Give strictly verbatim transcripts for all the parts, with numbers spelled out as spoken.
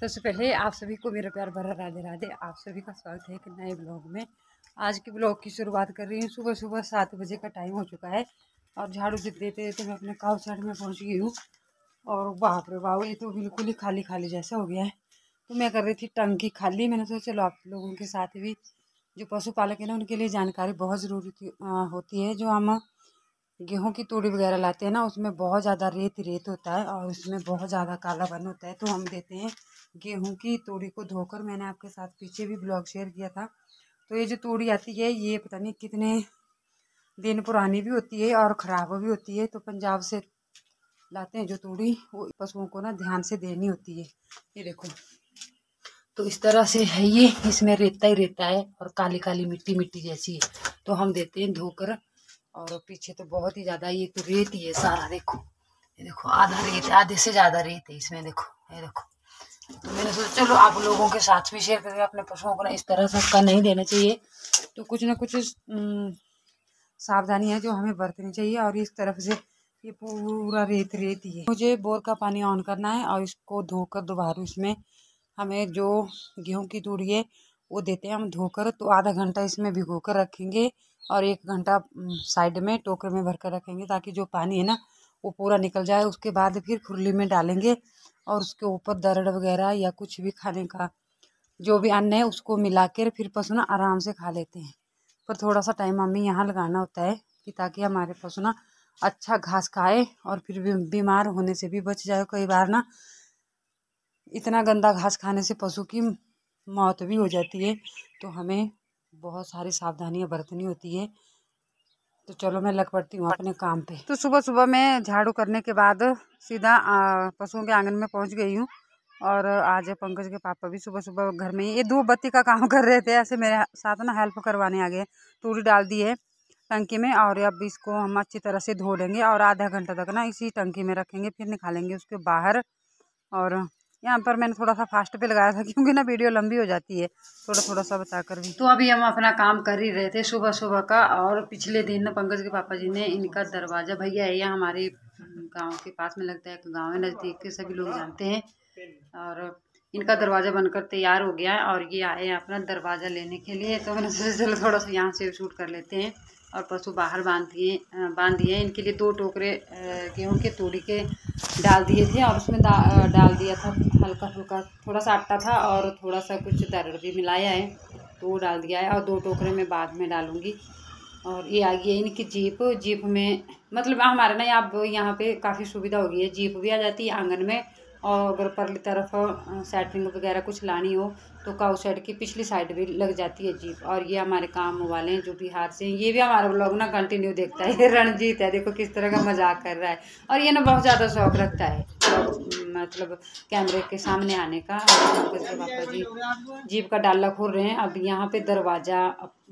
सबसे पहले आप सभी को मेरा प्यार भरा राधे राधे। आप सभी का स्वागत है एक नए ब्लॉग में। आज के ब्लॉग की शुरुआत कर रही हूँ। सुबह सुबह सात बजे का टाइम हो चुका है और झाड़ू से देते देते मैं अपने काउ साइड में पहुँच गई हूँ। और बाप रे बाप, ये तो बिल्कुल ही खाली खाली जैसा हो गया है। तो मैं कर रही थी टंकी खाली। मैंने सोचा चलो आप लोगों के साथ भी जो पशुपालक है ना उनके लिए जानकारी बहुत ज़रूरी होती है। जो हम गेहूं की तूड़ी वगैरह लाते हैं ना, उसमें बहुत ज़्यादा रेत रेत होता है और उसमें बहुत ज़्यादा कालापन होता है। तो हम देते हैं गेहूं की तूड़ी को धोकर। मैंने आपके साथ पीछे भी ब्लॉग शेयर किया था। तो ये जो तूड़ी आती है ये पता नहीं कितने दिन पुरानी भी होती है और ख़राब भी होती है। तो पंजाब से लाते हैं जो तूड़ी, वो पशुओं को ना ध्यान से देनी होती है। ये देखो, तो इस तरह से है ये। इसमें रेता ही रेता है और काली काली मिट्टी मिट्टी जैसी है। तो हम देते हैं धोकर। और पीछे तो बहुत ही ज़्यादा ये तो रेत ही है सारा। देखो ये देखो, आधा रेत, आधे से ज़्यादा रेत है इसमें। देखो ये देखो। तो मैंने सोचा चलो आप लोगों के साथ भी शेयर करके। अपने पशुओं को ना इस तरह से का नहीं देना चाहिए। तो कुछ ना कुछ सावधानी है जो हमें बरतनी चाहिए। और इस तरफ से ये पूरा रेत रेत ही है। मुझे बोर का पानी ऑन करना है और इसको धोकर दोबारा इसमें हमें जो गेहूं की तूड़ी है वो देते हैं हम धोकर। तो आधा घंटा इसमें भिगो कर रखेंगे और एक घंटा साइड में टोकरे में भर कर रखेंगे ताकि जो पानी है ना वो पूरा निकल जाए। उसके बाद फिर खुरली में डालेंगे और उसके ऊपर दरड़ वगैरह या कुछ भी खाने का जो भी अन्न है उसको मिला कर फिर पशु ना आराम से खा लेते हैं। पर थोड़ा सा टाइम हमें यहाँ लगाना होता है कि ताकि हमारे पशु ना अच्छा घास खाए और फिर बीमार होने से भी बच जाए। कई बार ना इतना गंदा घास खाने से पशु की मौत भी हो जाती है। तो हमें बहुत सारी सावधानियां बरतनी होती है। तो चलो मैं लग पड़ती हूँ अपने काम पे। तो सुबह सुबह मैं झाड़ू करने के बाद सीधा पशुओं के आंगन में पहुँच गई हूँ। और आज पंकज के पापा भी सुबह सुबह घर में ये धूप बत्ती का काम कर रहे थे। ऐसे मेरे साथ ना हेल्प करवाने आ गए। तूड़ी डाल दी है टंकी में और अब इसको हम अच्छी तरह से धो लेंगे और आधा घंटा तक ना इसी टंकी में रखेंगे, फिर निकालेंगे उसके बाहर। और यहाँ पर मैंने थोड़ा सा फास्ट पे लगाया था क्योंकि ना वीडियो लंबी हो जाती है, थोड़ा थोड़ा सा बता कर भी। तो अभी हम अपना काम कर ही रहे थे सुबह सुबह का। और पिछले दिन ना पंकज के पापा जी ने इनका दरवाज़ा, भैया है यहाँ हमारे गांव के पास में लगता है, एक गांव है नज़दीक के, सभी लोग जानते हैं। और इनका दरवाज़ा बनकर तैयार हो गया है और ये आए हैं अपना दरवाज़ा लेने के लिए। तो मैंने सोचा चलो थोड़ा सा यहाँ से शूट कर लेते हैं। और पशु बाहर बांध दिए बांध दिए इनके लिए दो टोकरे गेहूँ के तूड़ी के डाल दिए थे और उसमें डाल दिया था हल्का फुल्का, थोड़ा सा आटा था और थोड़ा सा कुछ दरड़ भी मिलाया है तो वो डाल दिया है। और दो टोकरे में बाद में डालूंगी। और ये आ गई है इनकी जीप। जीप में मतलब हमारे ना यहाँ यहाँ पे काफ़ी सुविधा हो गई है, जीप भी आ जाती है आंगन में। और अगर परली तरफ सेटिंग वगैरह कुछ लानी हो तो काउ साइड की पिछली साइड भी लग जाती है जीप। और ये हमारे काम वाले हैं जो बिहार से, ये भी हमारे ब्लॉग ना कंटिन्यू देखता है। ये रणजीत है, देखो किस तरह का मजाक कर रहा है। और ये ना बहुत ज़्यादा शौक रखता है मतलब कैमरे के सामने आने का। पापा जी जीप का डाला खोल रहे हैं। अब यहाँ पे दरवाज़ा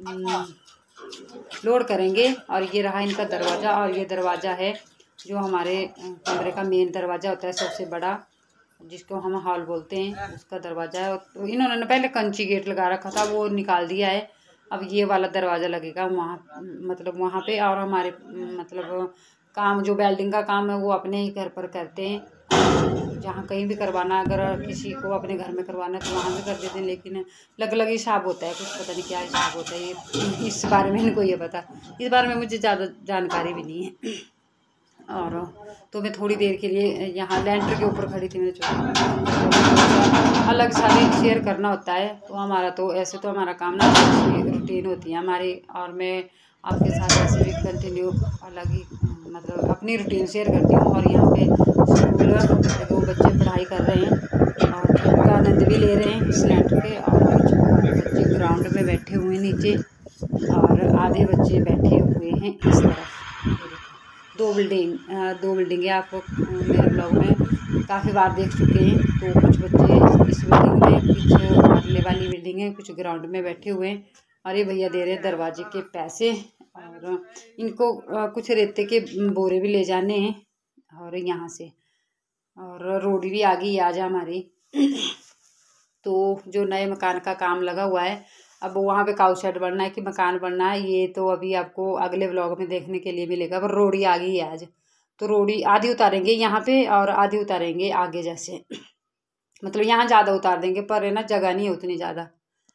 लोड करेंगे और ये रहा इनका दरवाज़ा। और ये दरवाज़ा है जो हमारे कमरे का मेन दरवाज़ा होता है, सबसे बड़ा, जिसको हम हॉल बोलते हैं, उसका दरवाज़ा है। तो इन्होंने पहले कंची गेट लगा रखा था, वो निकाल दिया है। अब ये वाला दरवाज़ा लगेगा वहाँ मतलब वहाँ पे। और हमारे मतलब काम जो वेल्डिंग का काम है वो अपने ही घर पर करते हैं। जहाँ कहीं भी करवाना, अगर किसी को अपने घर में करवाना है तो वहाँ भी कर देते हैं। लेकिन अलग अलग हिसाब होता है, कुछ पता नहीं क्या हिसाब होता है, ये इस बारे में इनको ये पता, इस बारे में मुझे ज़्यादा जानकारी भी नहीं है। और तो मैं थोड़ी देर के लिए यहाँ लेंटर के ऊपर खड़ी थी। मैंने छोटा अलग सारी शेयर करना होता है। तो हमारा तो ऐसे तो हमारा काम ना रूटीन होती है हमारी। और मैं आपके साथ ऐसे भी कंटिन्यू अलग ही मतलब अपनी रूटीन शेयर करती हूँ। और यहाँ पे स्कूल वो बच्चे पढ़ाई कर रहे हैं और धूप का आनंद भी ले रहे हैं इस लेंटर के। और कुछ बच्चे ग्राउंड में बैठे हुए हैं नीचे और आधे बच्चे बैठे हुए हैं इस तरफ। दो बिल्डिंग दो बिल्डिंगें आप मेरे ब्लॉग में काफ़ी बार देख चुके हैं। तो कुछ बच्चे इस बिल्डिंग में, कुछ अगले वाली बिल्डिंग है, कुछ ग्राउंड में बैठे हुए हैं। और ये भैया दे रहे हैं दरवाजे के पैसे। और इनको कुछ रेते के बोरे भी ले जाने हैं और यहाँ से। और रोड भी आ गई आज हमारी। तो जो नए मकान का काम लगा हुआ है, अब वहाँ पे काउ शेड बनना है कि मकान बनना है, ये तो अभी आपको अगले व्लॉग में देखने के लिए मिलेगा। पर रोड़ी आ गई है आज। तो रोड़ी आधी उतारेंगे यहाँ पे और आधी उतारेंगे आगे जैसे। मतलब यहाँ ज़्यादा उतार देंगे, पर है ना जगह नहीं है उतनी ज़्यादा।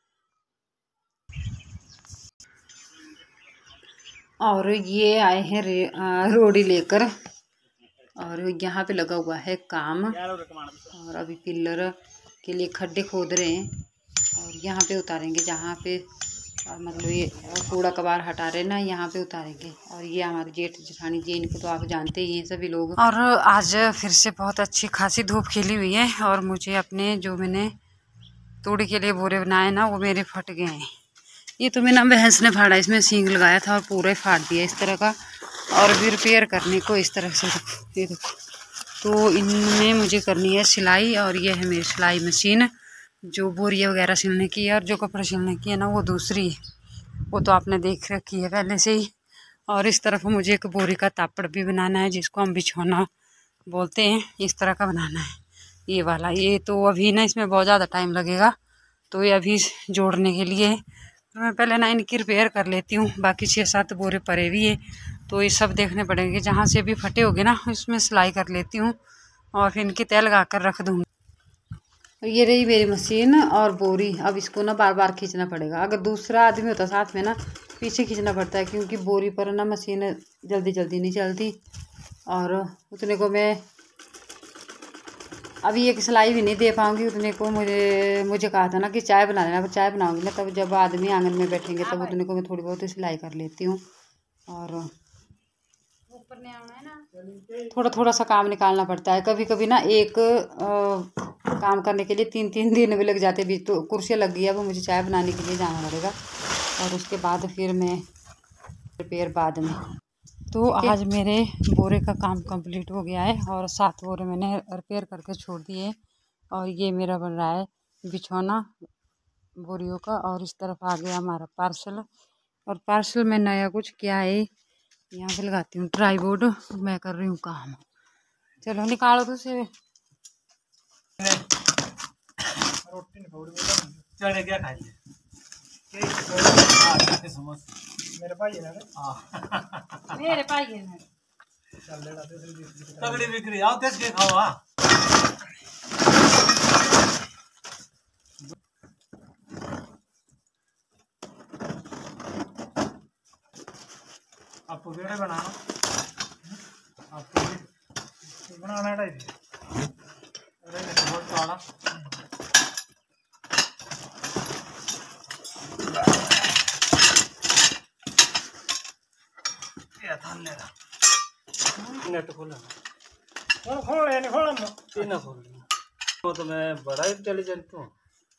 और ये आए हैं रोड़ी लेकर, और यहाँ पे लगा हुआ है काम, और अभी पिलर के लिए खड्डे खोद रहे हैं, और यहाँ पे उतारेंगे जहाँ पे मतलब ये कूड़ा कबाड़ हटा रहे ना, यहाँ पे उतारेंगे। और ये हमारे जेठ जेठानी जी, इनको तो आप जानते ही हैं सभी लोग। और आज फिर से बहुत अच्छी खासी धूप खिली हुई है, और मुझे अपने जो मैंने तूड़ी के लिए बोरे बनाए ना, वो मेरे फट गए हैं। ये तो मैंने भैंस ने फाड़ा, इसमें सींग लगाया था और पूरा ही फाड़ दिया इस तरह का। और भी रिपेयर करने को इस तरह से, ये देखो। तो इनमें मुझे करनी है सिलाई, और ये है मेरी सिलाई मशीन जो बोरियाँ वगैरह सिलने की है, और जो कपड़े सिलने की है ना वो दूसरी है, वो तो आपने देख रखी है पहले से ही। और इस तरफ मुझे एक बोरी का तापड़ भी बनाना है, जिसको हम बिछौना बोलते हैं, इस तरह का बनाना है ये वाला। ये तो अभी ना इसमें बहुत ज़्यादा टाइम लगेगा, तो ये अभी जोड़ने के लिए तो मैं पहले ना इनकी रिपेयर कर लेती हूँ। बाकी छः सात बोरे पड़े भी है, तो ये सब देखने पड़ेंगे। जहाँ से भी फटे होंगे ना इसमें सिलाई कर लेती हूँ, और फिर इनकी तय लगा कर रख दूँगी। ये रही मेरी मशीन और बोरी। अब इसको ना बार बार खींचना पड़ेगा। अगर दूसरा आदमी होता साथ में ना, पीछे खींचना पड़ता है, क्योंकि बोरी पर ना मशीन जल्दी जल्दी नहीं चलती। और उतने को मैं अभी एक सिलाई भी नहीं दे पाऊँगी उतने को। मुझे मुझे कहा था ना कि चाय बना लेना, पर चाय बनाऊँगी ना तब जब आदमी आंगन में बैठेंगे, तब उतने को मैं थोड़ी बहुत सिलाई कर लेती हूँ। और ऊपर नहीं आना है ना, थोड़ा थोड़ा सा काम निकालना पड़ता है। कभी कभी ना एक आ, काम करने के लिए तीन तीन दिन भी लग जाते। भी तो कुर्सियाँ लग गई है, अब मुझे चाय बनाने के लिए जाना पड़ेगा, और उसके बाद फिर मैं रिपेयर बाद में। तो आज मेरे बोरे का काम कंप्लीट हो गया है, और सात बोरे मैंने रिपेयर करके छोड़ दिए। और ये मेरा बन रहा है बिछौना बोरियों का। और इस तरफ आ गया हमारा पार्सल, और पार्सल में नया कुछ क्या है, यहाँ पे लगाती हूँ ट्राई बोर्ड। मैं कर रही हूँ काम, चलो निकालो तो से। मेरे भाई है ना, मेरे भाई है ना, तगड़ी बिक्री आओ देश के खाओ। आपको वीडियो बनाना, आपको बनाना है अरे बहुत काला ये थान ले रहा नेट खोलना कौन खोल है नहीं खोलना तीन खोल वो तो मैं बड़ा इंटेलिजेंट हूँ।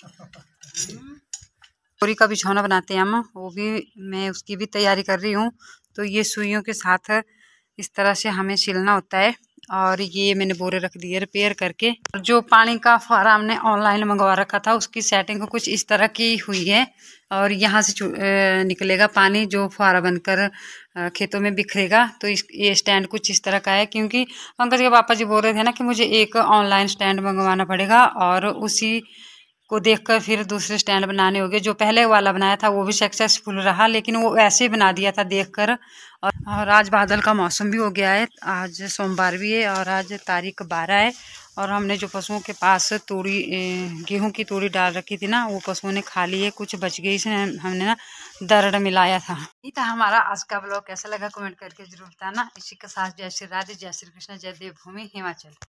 बोरी का बिछौना बनाते हैं हम, वो भी मैं उसकी भी तैयारी कर रही हूँ। तो ये सुइयों के साथ इस तरह से हमें सिलना होता है। और ये मैंने बोरे रख दिए रिपेयर करके। जो पानी का फुहारा हमने ऑनलाइन मंगवा रखा था, उसकी सेटिंग कुछ इस तरह की हुई है, और यहाँ से निकलेगा पानी जो फुहारा बनकर खेतों में बिखरेगा। तो इस ये स्टैंड कुछ इस तरह का है, क्योंकि पंकज के पापा जी बोल रहे थे ना कि मुझे एक ऑनलाइन स्टैंड मंगवाना पड़ेगा, और उसी को देखकर फिर दूसरे स्टैंड बनाने होंगे। जो पहले वाला बनाया था वो भी सक्सेसफुल रहा, लेकिन वो ऐसे ही बना दिया था देखकर। और, और आज बादल का मौसम भी हो गया है, आज सोमवार भी है, और आज तारीख बारह है। और हमने जो पशुओं के पास तूड़ी गेहूं की तूड़ी डाल रखी थी ना, वो पशुओं ने खा ली है, कुछ बच गई, इसने हमने ना दरड़ मिलाया था। ये था हमारा आज का ब्लॉग। कैसा लगा कमेंट करके जरूर बताना। इसी के साथ जय श्री राधे, जय श्री कृष्ण, जय देवभूमि हिमाचल।